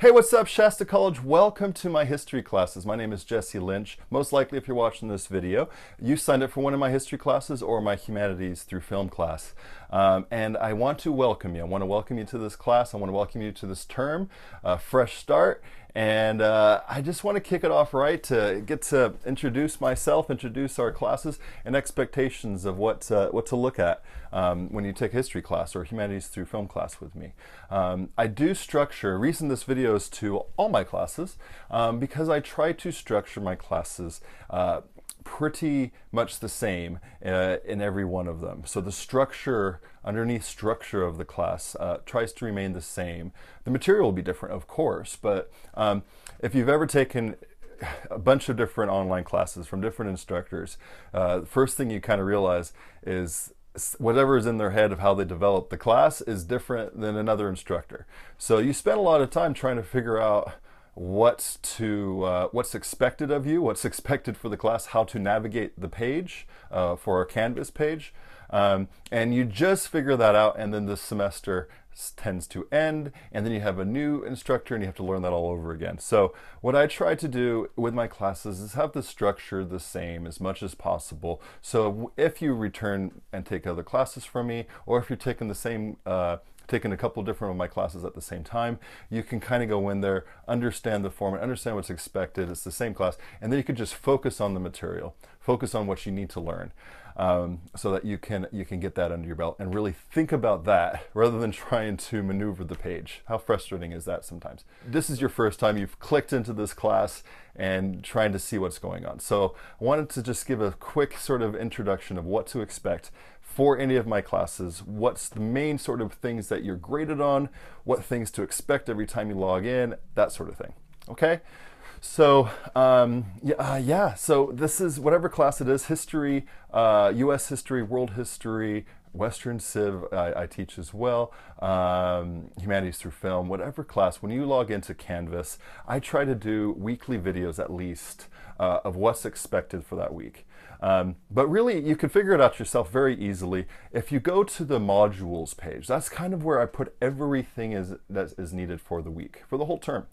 Hey, what's up, Shasta College? Welcome to my history classes. My name is Jesse Lynch. Most likely, if you're watching this video, you signed up for one of my history classes or my humanities through film class. And I want to welcome you. I want to welcome you to this class. I want to welcome you to this term, fresh start. And I just want to kick it off right to get to introduce myself, introduce our classes, and expectations of what to look at when you take a history class or humanities through film class with me. I do structure, reason this video is to all my classes, because I try to structure my classes pretty much the same in every one of them. So the structure, underneath structure of the class tries to remain the same. The material will be different, of course, but if you've ever taken a bunch of different online classes from different instructors, the first thing you kind of realize is whatever is in their head of how they develop the class is different than another instructor. So you spend a lot of time trying to figure out what's expected of you, what's expected for the class, how to navigate the page for our Canvas page, and you just figure that out, and then the semester tends to end, and then you have a new instructor and you have to learn that all over again. So what I try to do with my classes is have the structure the same as much as possible. So if you return and take other classes from me, or if you're taking the same taking a couple different of my classes at the same time, you can kind of go in there, understand the format, understand what's expected. It's the same class, and then you could just focus on the material, focus on what you need to learn, so that you can get that under your belt and really think about that rather than trying to maneuver the page. How frustrating is that sometimes? This is your first time you've clicked into this class and trying to see what's going on. So I wanted to just give a quick sort of introduction of what to expect for any of my classes, what's the main sort of things that you're graded on, what things to expect every time you log in, that sort of thing. Okay? So, so this is whatever class it is, history, US history, world history, Western Civ I teach as well, humanities through film, whatever class. When you log into Canvas, I try to do weekly videos at least of what's expected for that week. But really, you can figure it out yourself very easily. If you go to the modules page, that's kind of where I put everything that is needed for the week, for the whole term.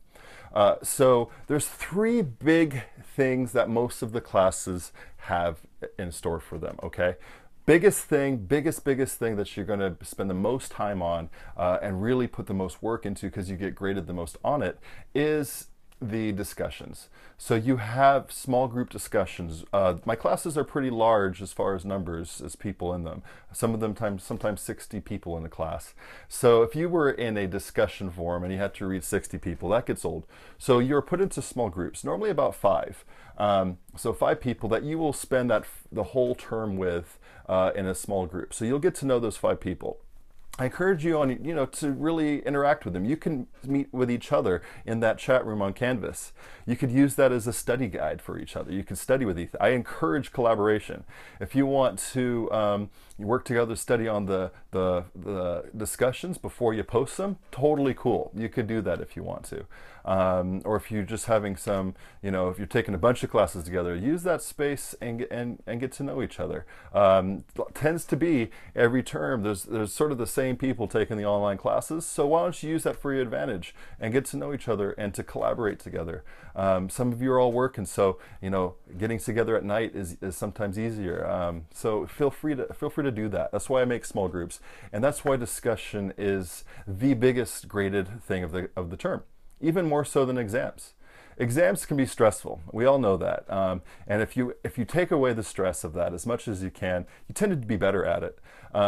So there's three big things that most of the classes have in store for them, okay? Biggest thing that you're going to spend the most time on and really put the most work into, because you get graded the most on it, is the discussions. So you have small group discussions. My classes are pretty large as far as numbers as people in them. Some of them sometimes 60 people in a class. So if you were in a discussion forum and you had to read 60 people, that gets old. So you're put into small groups, normally about 5. So 5 people that you will spend the whole term with in a small group. So you'll get to know those 5 people. I encourage you to really interact with them. You can meet with each other in that chat room on Canvas. You could use that as a study guide for each other. You can study with each other. I encourage collaboration. If you want to work together, study on the discussions before you post them, totally cool. You could do that if you want to. Or if you're just having some, if you're taking a bunch of classes together, use that space and get to know each other. Tends to be every term there's sort of the same people taking the online classes, so why don't you use that for your advantage and get to know each other and to collaborate together. Some of you are all working, so getting together at night is sometimes easier. So feel free to do that. That's why I make small groups, and that's why discussion is the biggest graded thing of the term. Even more so than exams. Exams can be stressful. We all know that. And if you take away the stress of that as much as you can, you tend to be better at it.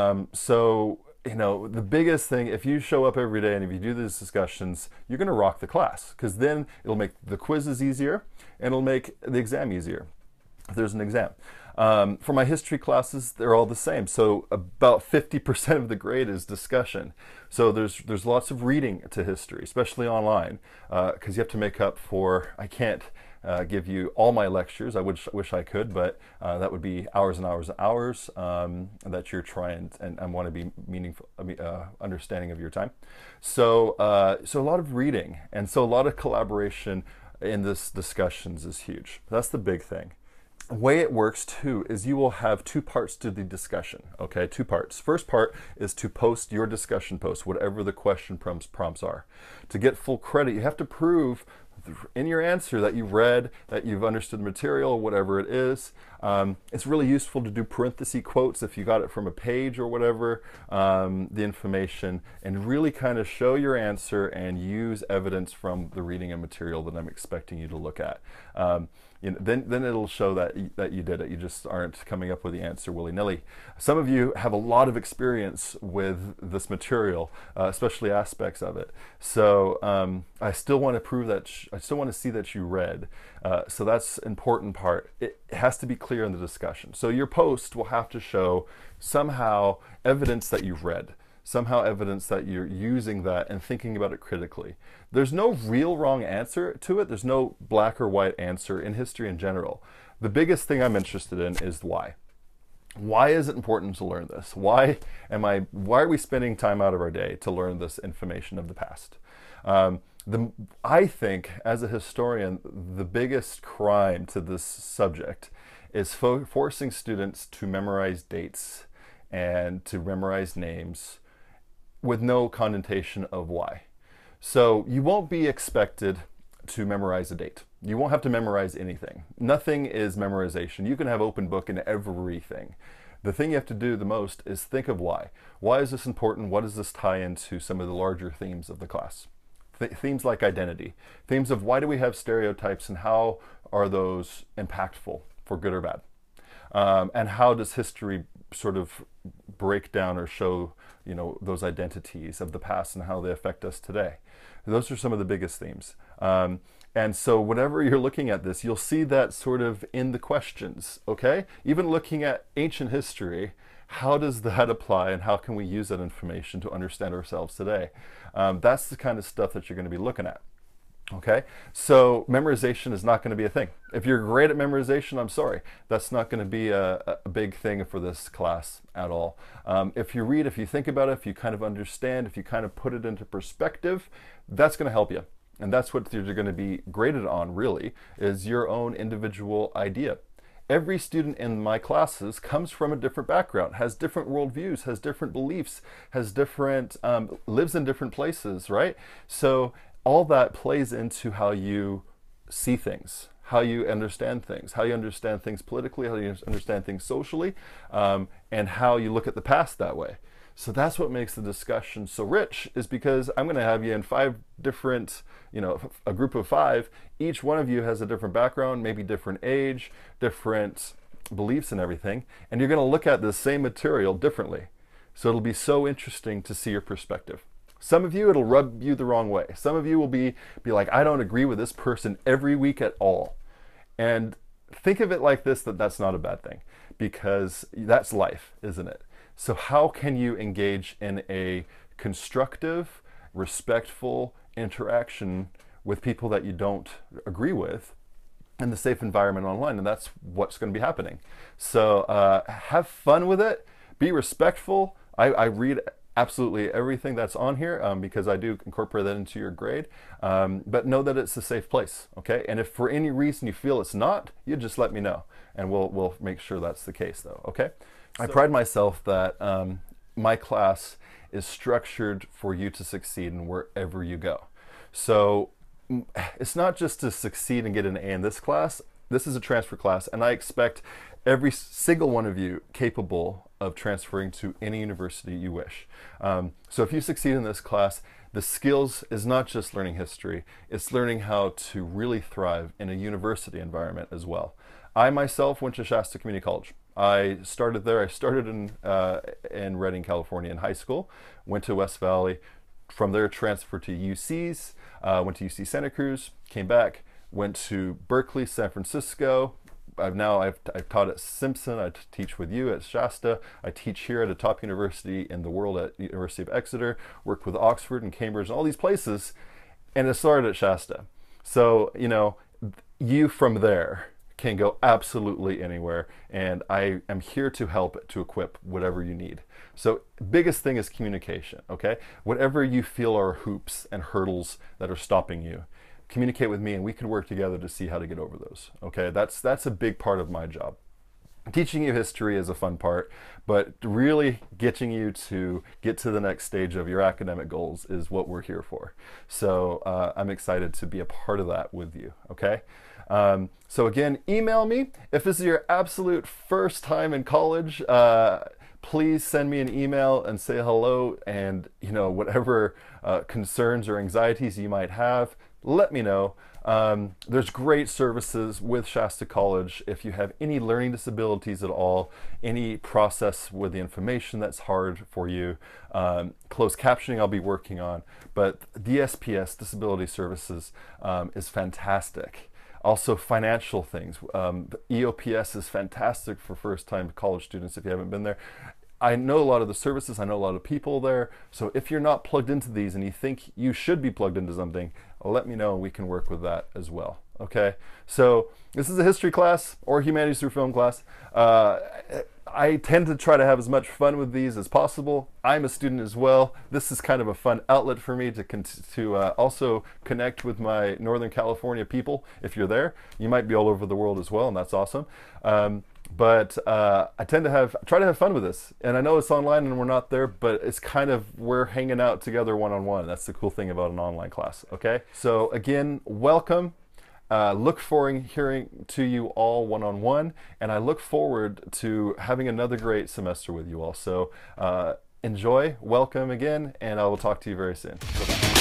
The biggest thing, if you show up every day and if you do these discussions, you're going to rock the class, because then it'll make the quizzes easier and it'll make the exam easier if there's an exam. For my history classes, they're all the same. So about 50% of the grade is discussion. So there's lots of reading to history, especially online, because you have to make up for, I can't give you all my lectures. I wish I could, but that would be hours and hours and hours that you're trying and want to be meaningful, understanding of your time. So a lot of reading, and so a lot of collaboration in this discussions is huge. That's the big thing. way it works too is you will have two parts to the discussion, okay? Two parts. First part is to post your discussion post, whatever the question prompts are. To get full credit, you have to prove in your answer that you've read, that you've understood the material, whatever it is. It's really useful to do parenthesis quotes if you got it from a page or whatever, the information, and really kind of show your answer and use evidence from the reading and material that I'm expecting you to look at. Then it'll show that you did it. You just aren't coming up with the answer willy-nilly. Some of you have a lot of experience with this material, especially aspects of it. So I still want to prove that, I still want to see that you read. So that's an important part. It has to be clear in the discussion. So your post will have to show somehow evidence that you've read. Somehow evidence that you're using that and thinking about it critically. There's no real wrong answer to it. There's no black or white answer in history in general. The biggest thing I'm interested in is why. Why is it important to learn this? Why are we spending time out of our day to learn this information of the past? I think, as a historian, the biggest crime to this subject is forcing students to memorize dates and to memorize names with no connotation of why. So you won't be expected to memorize a date. You won't have to memorize anything. Nothing is memorization. You can have open book in everything. The thing you have to do the most is think of why. Why is this important? What does this tie into some of the larger themes of the class? Themes like identity. Themes of why do we have stereotypes and how are those impactful for good or bad? And how does history sort of break down or show, those identities of the past and how they affect us today? Those are some of the biggest themes. And so whenever you're looking at this, you'll see that sort of in the questions, okay? Even looking at ancient history, how does that apply and how can we use that information to understand ourselves today? That's the kind of stuff that you're going to be looking at. Okay, so memorization is not going to be a thing. If you're great at memorization, I'm sorry, that's not going to be a big thing for this class at all. If you read, if you think about it, if you kind of understand, if you kind of put it into perspective, that's going to help you. And that's what you're going to be graded on, really, is your own individual idea. Every student in my classes comes from a different background, has different worldviews, has different beliefs, has different, lives in different places, right? So all that plays into how you see things, how you understand things politically, how you understand things socially, and how you look at the past that way. So that's what makes the discussion so rich, is because I'm going to have you in 5 different, a group of 5. Each one of you has a different background, maybe different age, different beliefs and everything, and you're going to look at the same material differently. So it'll be so interesting to see your perspective. Some of you, it'll rub you the wrong way. Some of you will be like, I don't agree with this person every week at all. And think of it like this, that's not a bad thing, because that's life, isn't it? So how can you engage in a constructive, respectful interaction with people that you don't agree with in the safe environment online? And that's what's going to be happening. So have fun with it. Be respectful. I read absolutely everything that's on here because I do incorporate that into your grade, but know that it's a safe place, okay? And if for any reason you feel it's not, you just let me know and we'll make sure that's the case though, okay? I pride myself that my class is structured for you to succeed in wherever you go. So it's not just to succeed and get an A in this class. This is a transfer class, and I expect every single one of you capable of transferring to any university you wish. So if you succeed in this class, the skills is not just learning history, it's learning how to really thrive in a university environment as well. I myself went to Shasta Community College. I started there. I started in Redding, California in high school, went to West Valley, from there transferred to UC's, went to UC Santa Cruz, came back, went to Berkeley, San Francisco. I've taught at Simpson, I teach with you at Shasta, I teach here at a top university in the world at University of Exeter, worked with Oxford and Cambridge and all these places, and it started at Shasta. So, you from there can go absolutely anywhere, and I am here to help to equip whatever you need. So biggest thing is communication, okay? Whatever you feel are hoops and hurdles that are stopping you, communicate with me and we could work together to see how to get over those. Okay, that's a big part of my job. Teaching you history is a fun part, but really getting you to get to the next stage of your academic goals is what we're here for. So I'm excited to be a part of that with you, okay? So again, email me. If this is your absolute first time in college, please send me an email and say hello, and whatever concerns or anxieties you might have, let me know. There's great services with Shasta College. If you have any learning disabilities at all, any process with the information that's hard for you, closed captioning I'll be working on, but DSPS, Disability Services, is fantastic. Also financial things. EOPS is fantastic for first-time college students if you haven't been there. I know a lot of the services, I know a lot of people there, so if you're not plugged into these and you think you should be plugged into something, let me know and we can work with that as well. Okay, so this is a history class or humanities through film class. I tend to try to have as much fun with these as possible. I'm a student as well. This is kind of a fun outlet for me to also connect with my Northern California people. If you're there, you might be all over the world as well, and that's awesome. But I tend to try to have fun with this, and I know it's online and we're not there, but it's kind of, we're hanging out together one-on-one. That's the cool thing about an online class, okay? So again, welcome. Look forward to hearing to you all one-on-one, and I look forward to having another great semester with you all. So enjoy, welcome again, and I will talk to you very soon. Bye-bye.